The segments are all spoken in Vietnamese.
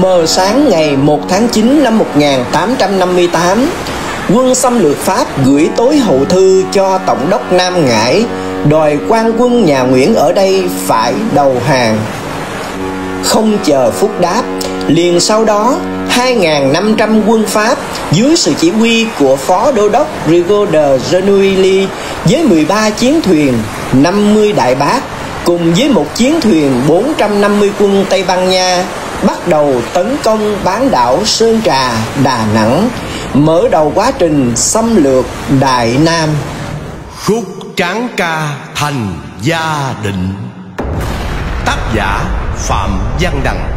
Mờ sáng ngày 1 tháng 9 năm 1858, quân xâm lược Pháp gửi tối hậu thư cho Tổng đốc Nam Ngãi, đòi quan quân nhà Nguyễn ở đây phải đầu hàng. Không chờ phúc đáp, liền sau đó 2.500 quân Pháp dưới sự chỉ huy của Phó Đô đốc Rigaud de Genouilly với 13 chiến thuyền, 50 đại bác cùng với một chiến thuyền 450 quân Tây Ban Nha bắt đầu tấn công bán đảo Sơn Trà, Đà Nẵng, mở đầu quá trình xâm lược Đại Nam. Khúc Tráng Ca Thành Gia Định. Tác giả Phạm Văn Đằng.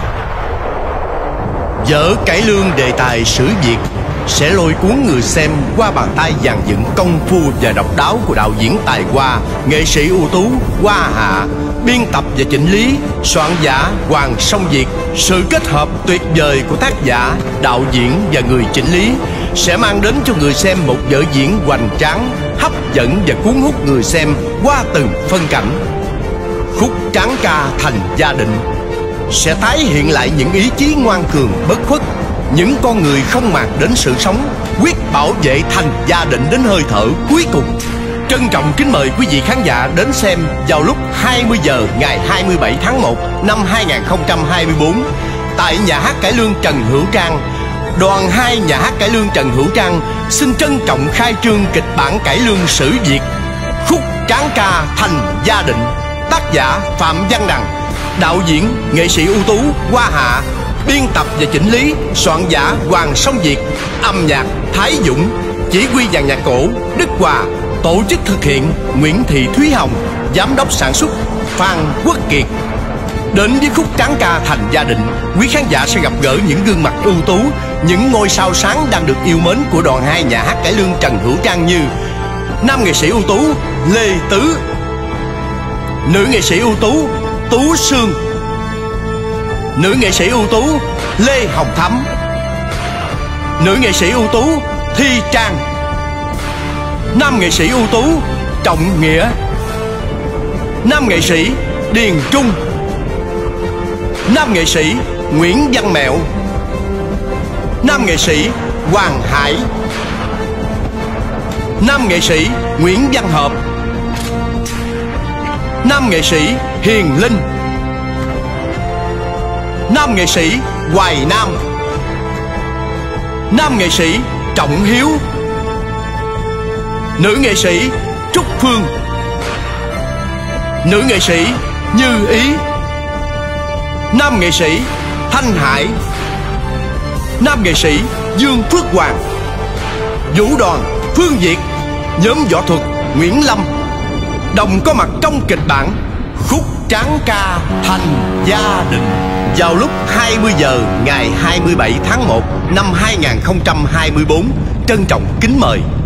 Vở cải lương đề tài sử Việt sẽ lôi cuốn người xem qua bàn tay dàn dựng công phu và độc đáo của đạo diễn tài hoa, nghệ sĩ ưu tú Hoa Hạ, biên tập và chỉnh lý soạn giả Hoàng Song Việt. Sự kết hợp tuyệt vời của tác giả, đạo diễn và người chỉnh lý sẽ mang đến cho người xem một vở diễn hoành tráng, hấp dẫn và cuốn hút người xem qua từng phân cảnh. Khúc Tráng Ca Thành Gia Định sẽ tái hiện lại những ý chí ngoan cường bất khuất, những con người không màng đến sự sống, quyết bảo vệ thành gia định đến hơi thở cuối cùng. Trân trọng kính mời quý vị khán giả đến xem vào lúc 20 giờ ngày 27 tháng 1 năm 2024 tại nhà hát cải lương Trần Hữu Trang. Đoàn 2 nhà hát cải lương Trần Hữu Trang xin trân trọng khai trương kịch bản cải lương sử Việt Khúc Tráng Ca Thành Gia Định, tác giả Phạm Văn Đằng, đạo diễn nghệ sĩ ưu tú Hoa Hạ, biên tập và chỉnh lý soạn giả Hoàng Song Việt, âm nhạc Thái Dũng, chỉ huy dàn nhạc cổ Đức Hòa, tổ chức thực hiện Nguyễn Thị Thúy Hồng, giám đốc sản xuất Phan Quốc Kiệt. Đến với Khúc Tráng Ca Thành Gia Định, quý khán giả sẽ gặp gỡ những gương mặt ưu tú, những ngôi sao sáng đang được yêu mến của đoàn 2 nhà hát cải lương Trần Hữu Trang như nam nghệ sĩ ưu tú Lê Tứ, nữ nghệ sĩ ưu tú Tú Sương, nữ nghệ sĩ ưu tú Lê Hồng Thắm, nữ nghệ sĩ ưu tú Thi Trang, nam nghệ sĩ ưu tú Trọng Nghĩa, nam nghệ sĩ Điền Trung, nam nghệ sĩ Nguyễn Văn Mẹo, nam nghệ sĩ Hoàng Hải, nam nghệ sĩ Nguyễn Văn Hợp, nam nghệ sĩ Hiền Linh, nam nghệ sĩ Hoài Nam, nam nghệ sĩ Trọng Hiếu, nữ nghệ sĩ Trúc Phương, nữ nghệ sĩ Như Ý, nam nghệ sĩ Thanh Hải, nam nghệ sĩ Dương Phước Hoàng, vũ đoàn Phương Việt, nhóm võ thuật Nguyễn Lâm đồng có mặt trong kịch bản Khúc Tráng Ca Thành Gia Định vào lúc 20 giờ ngày 27 tháng 1 năm 2024. Trân trọng kính mời.